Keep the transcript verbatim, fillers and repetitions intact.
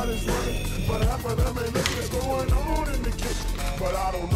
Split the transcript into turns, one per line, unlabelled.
everybody's running, but half of them ain't looking what's going on in the kitchen. But I don't